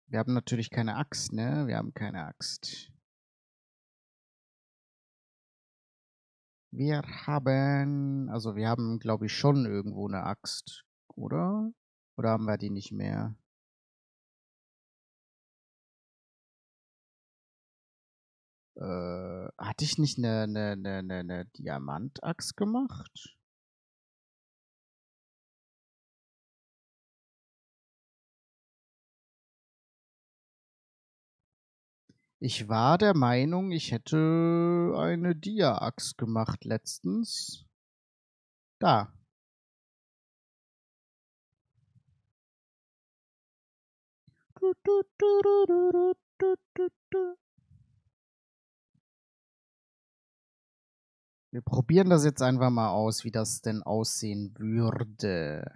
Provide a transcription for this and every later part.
Wir haben natürlich keine Axt, ne? Wir haben keine Axt. Wir haben, glaube ich, schon irgendwo eine Axt, oder? Oder haben wir die nicht mehr? Hatte ich nicht eine Diamantaxt gemacht? Ich war der Meinung, ich hätte eine Dia-Axt gemacht letztens. Da. Wir probieren das jetzt einfach mal aus, wie das denn aussehen würde.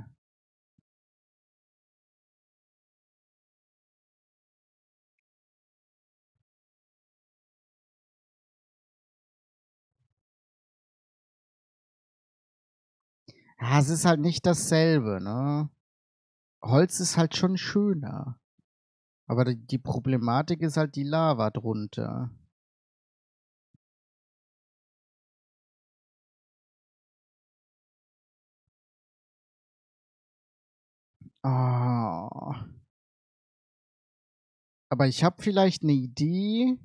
Ja, es ist halt nicht dasselbe, ne? Holz ist halt schon schöner. Aber die Problematik ist halt die Lava drunter. Oh. Aber ich habe vielleicht eine Idee.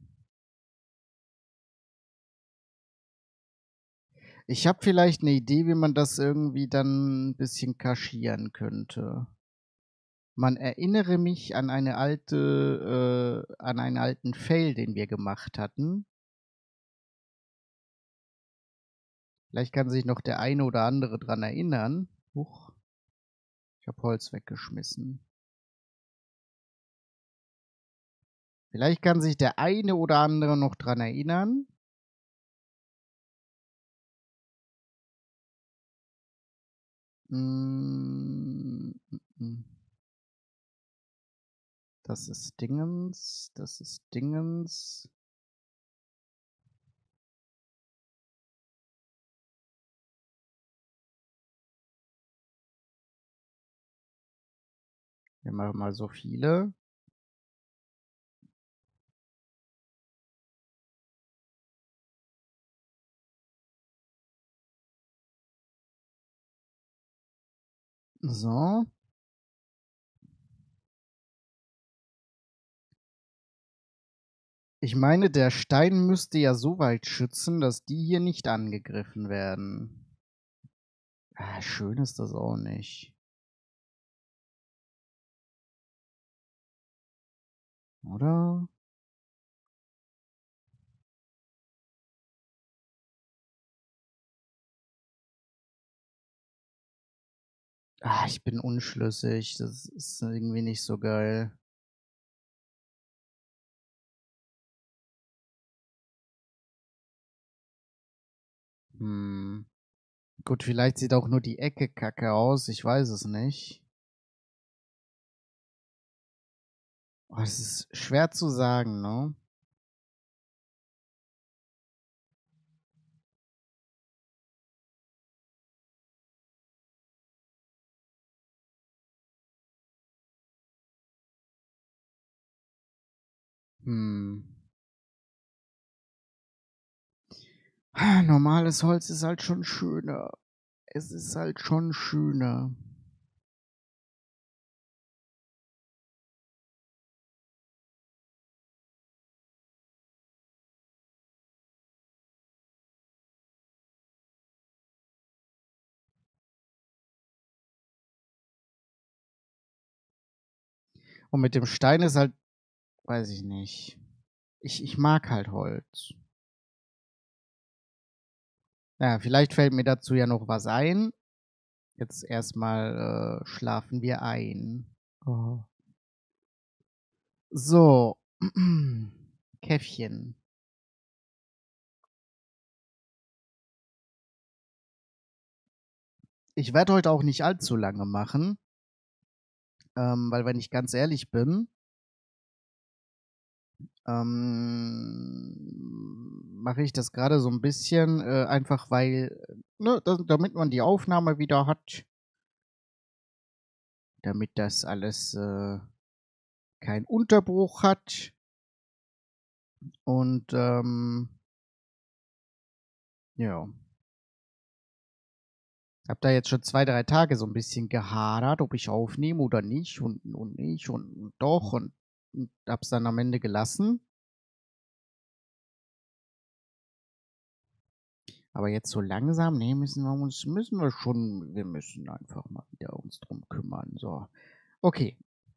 Ich habe vielleicht eine Idee, wie man das irgendwie dann ein bisschen kaschieren könnte. Man erinnere mich an einen alten Fail, den wir gemacht hatten. Vielleicht kann sich noch der eine oder andere dran erinnern. Huch, ich habe Holz weggeschmissen. Vielleicht kann sich der eine oder andere noch dran erinnern. Mm, mm, mm. Das ist Dingens, das ist Dingens. Wir machen mal so viele. So. Ich meine, der Stein müsste ja so weit schützen, dass die hier nicht angegriffen werden. Ah, schön ist das auch nicht. Oder? Ah, ich bin unschlüssig. Das ist irgendwie nicht so geil. Hm. Gut, vielleicht sieht auch nur die Ecke kacke aus. Ich weiß es nicht. Oh, es ist schwer zu sagen, ne? Hm. Normales Holz ist halt schon schöner. Es ist halt schon schöner. Und mit dem Stein ist halt, weiß ich nicht. Ich mag halt Holz. Ja, vielleicht fällt mir dazu ja noch was ein. Jetzt erstmal schlafen wir ein. Oh. So. Käffchen. Ich werde heute auch nicht allzu lange machen, weil wenn ich ganz ehrlich bin, mache ich das gerade so ein bisschen, einfach weil, ne, damit man die Aufnahme wieder hat, damit das alles keinen Unterbruch hat und, ja. Habe da jetzt schon 2, 3 Tage so 'n bisschen gehadert, ob ich aufnehme oder nicht und nicht und doch und habe es dann am Ende gelassen. Aber jetzt so langsam, ne, wir müssen einfach mal wieder uns drum kümmern, so. Okay,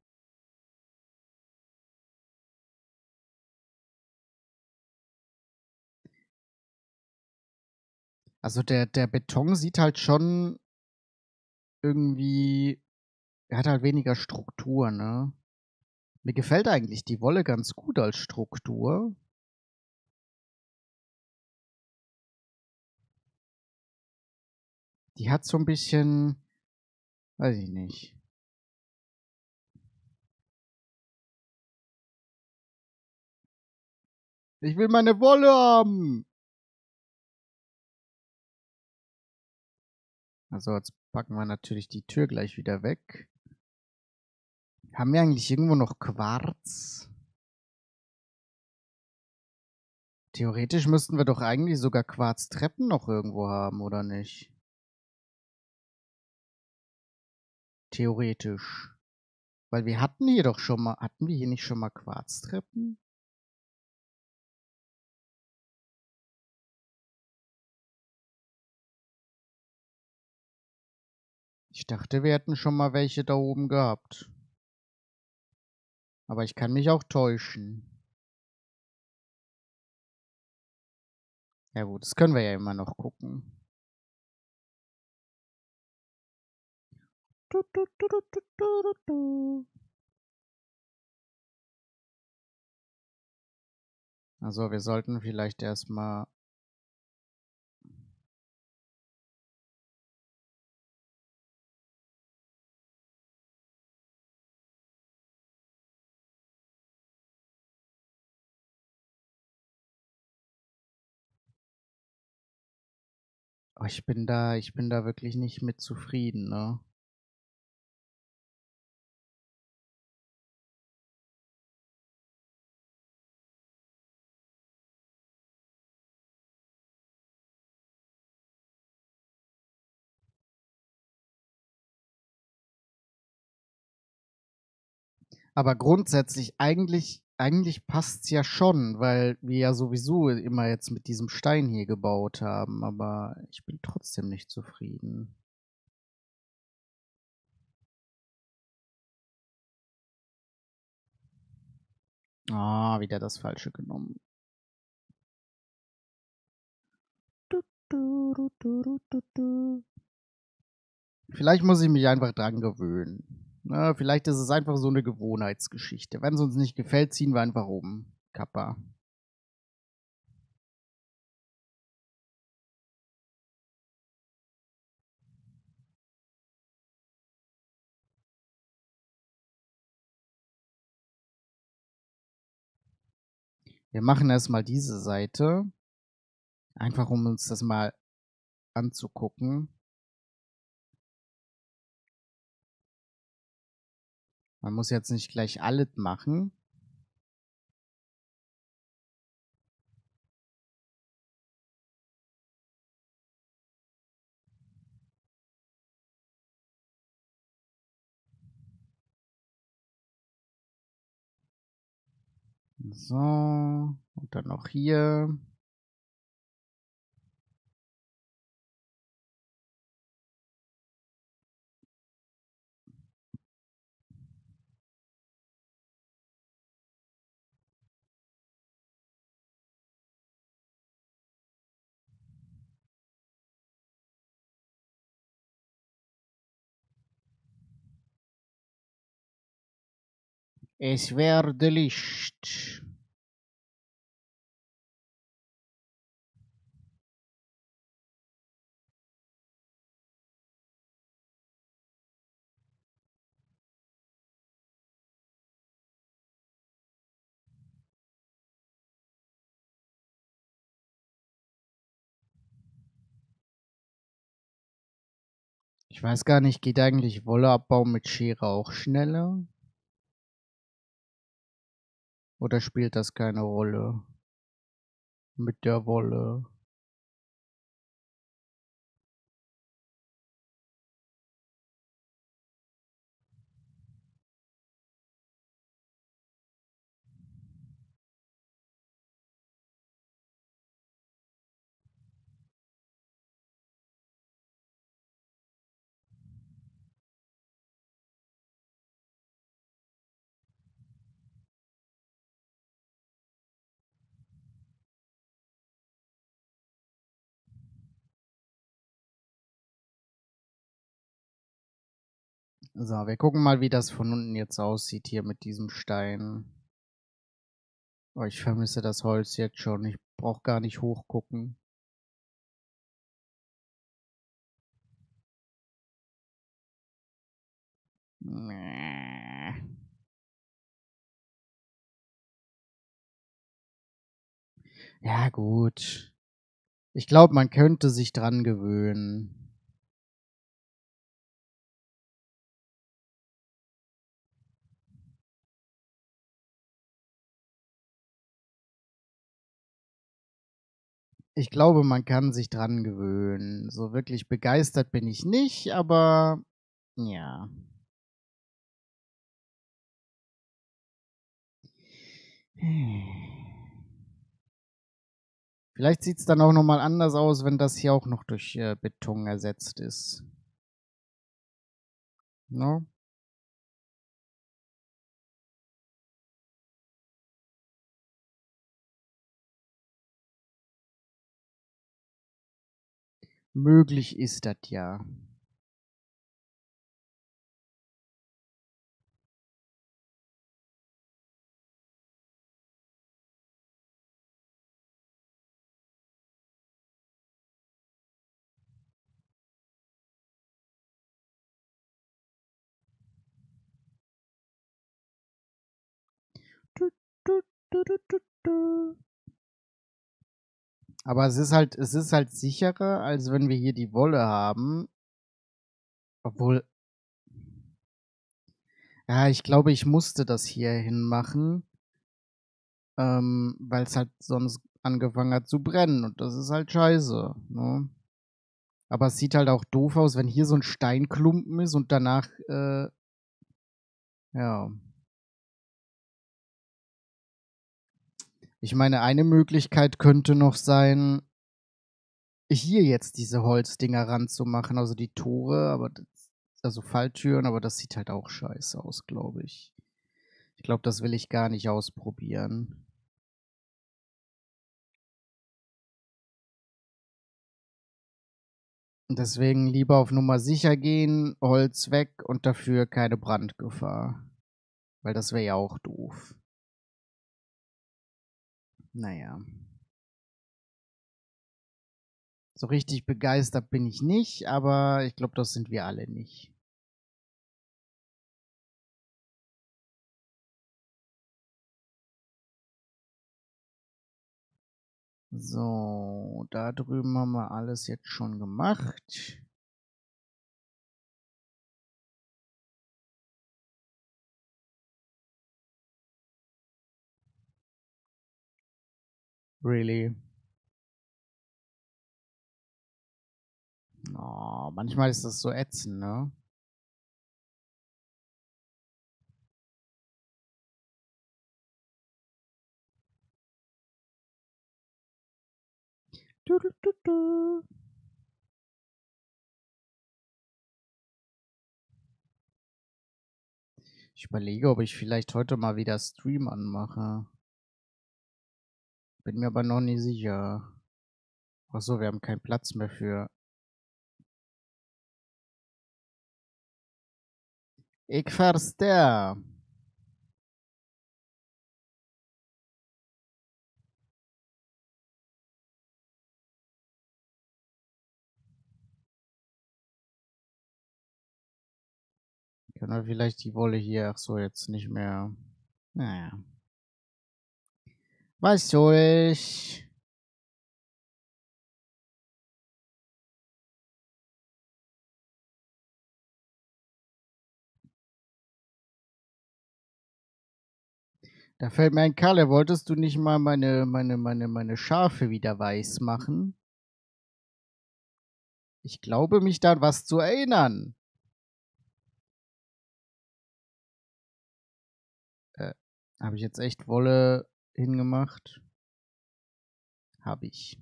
also der Beton sieht halt schon irgendwie, er hat halt weniger Struktur, ne? Mir gefällt eigentlich die Wolle ganz gut als Struktur. Die hat so 'n bisschen, weiß ich nicht. Ich will meine Wolle haben! Also, jetzt packen wir natürlich die Tür gleich wieder weg. Haben wir eigentlich irgendwo noch Quarz? Theoretisch müssten wir doch eigentlich sogar Quarztreppen noch irgendwo haben, oder nicht? Theoretisch. Weil wir hatten hier doch schon mal, hatten wir hier nicht schon mal Quarztreppen? Ich dachte, wir hätten schon mal welche da oben gehabt. Aber ich kann mich auch täuschen. Ja gut, das können wir ja immer noch gucken. Du, du, du, du, du, du, du, du. Also, wir sollten vielleicht erst mal, oh, ich bin da wirklich nicht mit zufrieden, ne? Aber grundsätzlich eigentlich passt's ja schon, weil wir ja sowieso immer jetzt mit diesem Stein hier gebaut haben, aber ich bin trotzdem nicht zufrieden. Ah, wieder das Falsche genommen. Du, du, du, du, du, du, du. Vielleicht muss ich mich einfach dran gewöhnen. Ne, vielleicht ist es einfach so 'ne Gewohnheitsgeschichte. Wenn's uns nicht gefällt, ziehen wir einfach um. Kappa. Wir machen erst mal diese Seite, einfach um uns das mal anzugucken. Man muss jetzt nicht gleich alles machen. So, und dann noch hier. Es werde Licht. Ich weiß gar nicht, geht eigentlich Wolleabbau mit Schere auch schneller? Oder spielt das keine Rolle? Mit der Wolle. So, wir gucken mal, wie das von unten jetzt aussieht hier mit diesem Stein. Oh, ich vermisse das Holz jetzt schon. Ich brauche gar nicht hochgucken. Nee. Ja, gut. Ich glaube, man könnte sich dran gewöhnen. Ich glaube, man kann sich dran gewöhnen. So wirklich begeistert bin ich nicht, aber ja. Vielleicht sieht es dann auch nochmal anders aus, wenn das hier auch noch durch Beton ersetzt ist. No? Möglich ist das ja. Du, du, du, du, du, du. Aber es ist halt sicherer, als wenn wir hier die Wolle haben. Obwohl, ja, ich glaube, ich musste das hier hin machen, weil es halt sonst angefangen hat zu brennen. Und das ist halt scheiße. Ne? Aber es sieht halt auch doof aus, wenn hier so ein Steinklumpen ist und danach, ja. Ich meine, eine Möglichkeit könnte noch sein, hier jetzt diese Holzdinger ranzumachen, also die Tore, aber das, also Falltüren, aber das sieht halt auch scheiße aus, glaube ich. Ich glaube, das will ich gar nicht ausprobieren. Deswegen lieber auf Nummer sicher gehen, Holz weg und dafür keine Brandgefahr. Weil das wäre ja auch doof. Naja. So richtig begeistert bin ich nicht, aber ich glaube, das sind wir alle nicht. So, da drüben haben wir alles jetzt schon gemacht. Really? Oh, manchmal ist das so ätzend, ne? Du, du, du, du. Ich überlege, ob ich vielleicht heute mal wieder Stream anmache. Bin mir aber noch nicht sicher. Achso, wir haben keinen Platz mehr für. Ich verstehe. Können wir vielleicht die Wolle hier, ach so, jetzt nicht mehr. Naja. Was soll ich? Da fällt mir ein, Kalle, wolltest du nicht mal meine Schafe wieder weiß machen? Ich glaube, mich da an was zu erinnern. Habe ich jetzt echt Wolle hingemacht? Habe ich.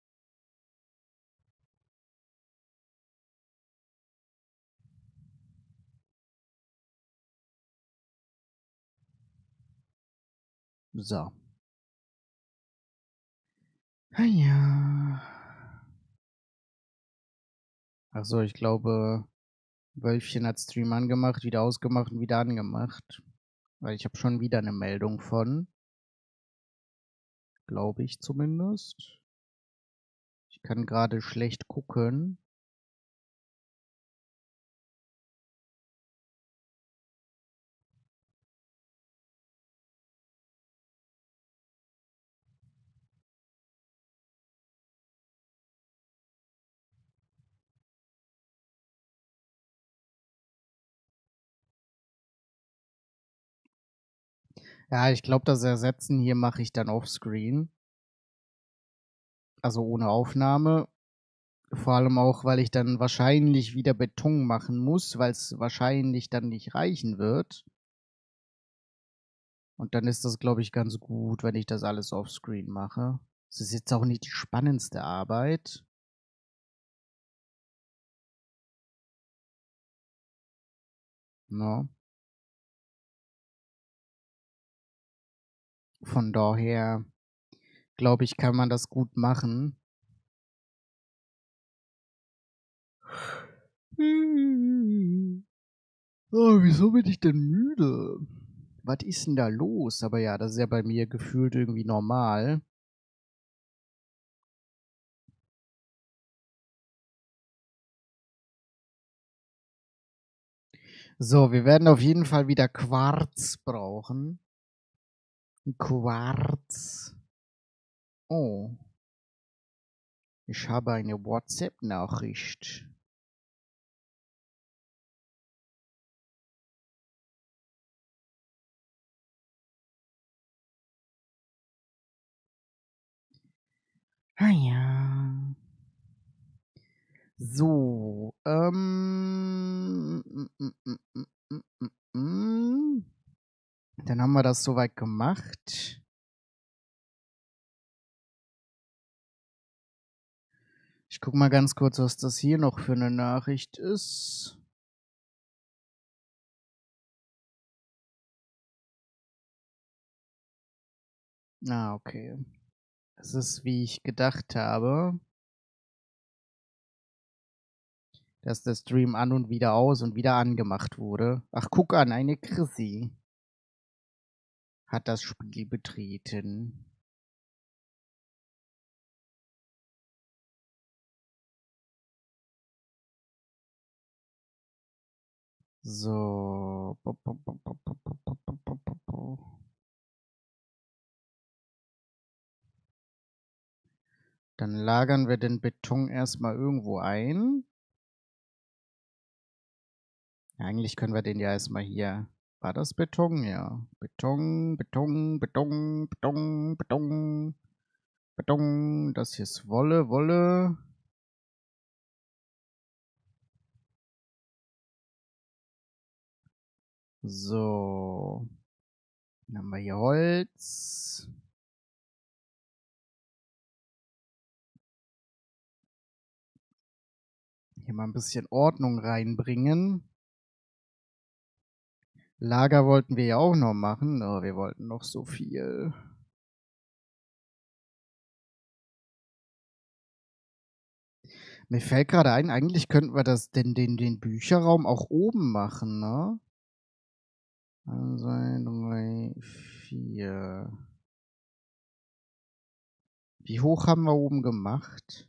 So. Ah ja. Achso, ich glaube, Wölfchen hat Stream angemacht, wieder ausgemacht und wieder angemacht. Weil ich habe schon wieder eine Meldung von. Glaube ich zumindest. Ich kann gerade schlecht gucken. Ja, ich glaube, das Ersetzen hier mache ich dann offscreen. Also ohne Aufnahme. Vor allem auch, weil ich dann wahrscheinlich wieder Beton machen muss, weil es wahrscheinlich dann nicht reichen wird. Und dann ist das, glaube ich, ganz gut, wenn ich das alles offscreen mache. Es ist jetzt auch nicht die spannendste Arbeit. No. Von daher, glaube ich, kann man das gut machen. Oh, wieso bin ich denn müde? Was ist denn da los? Aber ja, das ist ja bei mir gefühlt irgendwie normal. So, wir werden auf jeden Fall wieder Quarz brauchen. Quarz. Oh, ich habe eine WhatsApp-Nachricht. Ah ja. So, dann haben wir das soweit gemacht. Ich guck mal ganz kurz, was das hier noch für eine Nachricht ist. Ah, okay. Es ist, wie ich gedacht habe, dass der Stream an und wieder aus und wieder angemacht wurde. Ach, guck an, eine Chrissy hat das Spiel betreten. So. Dann lagern wir den Beton erstmal irgendwo ein. Eigentlich können wir den ja erstmal hier. War das Beton? Ja. Beton, Beton, Beton, Beton, Beton, Beton. Das hier ist Wolle, Wolle. So. Dann haben wir hier Holz. Hier mal ein bisschen Ordnung reinbringen. Lager wollten wir ja auch noch machen. Oh, wir wollten noch so viel. Mir fällt gerade ein, eigentlich könnten wir den Bücherraum auch oben machen, ne? 1, 2, 3, 4. Wie hoch haben wir oben gemacht?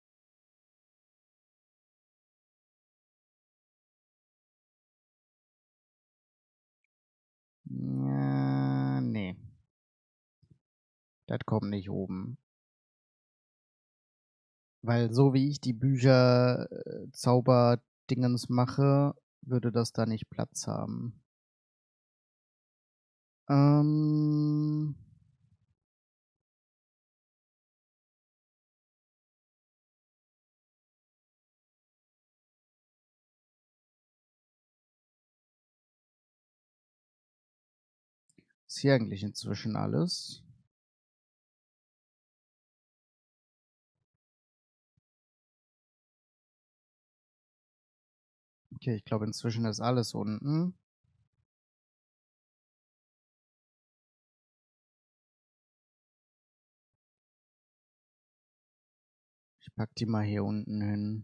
Ja, nee. Das kommt nicht oben. Weil so wie ich die Bücher Zauberdingens mache, würde das da nicht Platz haben. Ist hier eigentlich inzwischen alles? Okay, ich glaube, inzwischen ist alles unten. Ich pack die mal hier unten hin.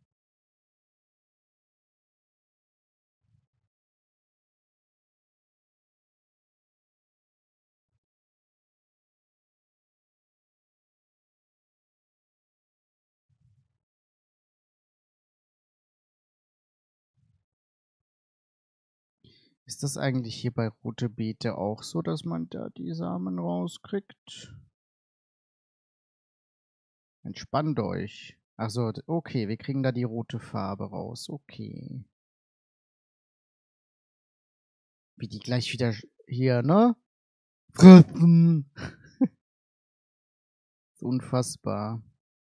Ist das eigentlich hier bei Rote Beete auch so, dass man da die Samen rauskriegt? Entspannt euch. Achso, okay, wir kriegen da die rote Farbe raus. Okay. Wie die gleich wieder hier, ne? Fressen. Unfassbar.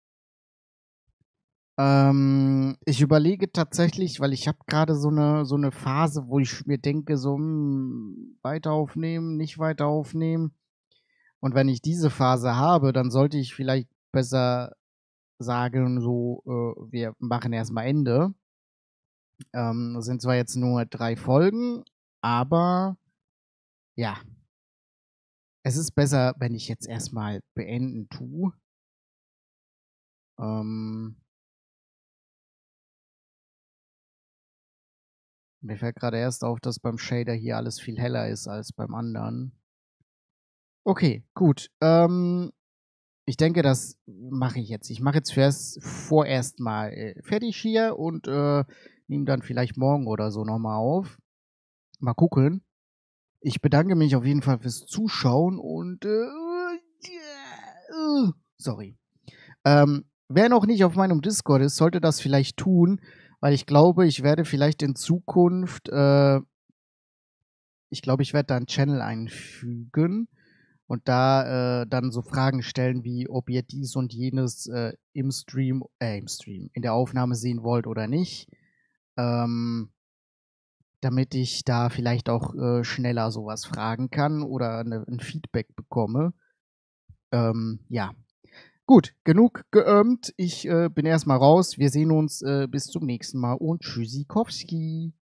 Ich überlege tatsächlich, weil ich habe gerade so eine Phase, wo ich mir denke, so weiter aufnehmen, nicht weiter aufnehmen. Und wenn ich diese Phase habe, dann sollte ich vielleicht besser sagen, so, wir machen erstmal Ende. Das sind zwar jetzt nur 3 Folgen, aber ja, es ist besser, wenn ich jetzt erstmal beenden tue. Mir fällt gerade erst auf, dass beim Shader hier alles viel heller ist als beim anderen. Okay, gut. Ich denke, das mache ich jetzt. Ich mache jetzt vorerst mal fertig hier und nehme dann vielleicht morgen oder so nochmal auf. Mal gucken. Ich bedanke mich auf jeden Fall fürs Zuschauen und sorry. Wer noch nicht auf meinem Discord ist, sollte das vielleicht tun, weil ich glaube, ich werde vielleicht in Zukunft, ich glaube, ich werde da einen Channel einfügen und da dann so Fragen stellen wie, ob ihr dies und jenes im Stream, in der Aufnahme sehen wollt oder nicht. Damit ich da vielleicht auch schneller sowas fragen kann oder ein Feedback bekomme. Ja. Gut, genug geömt. Ich bin erstmal raus. Wir sehen uns bis zum nächsten Mal und Tschüssikowski.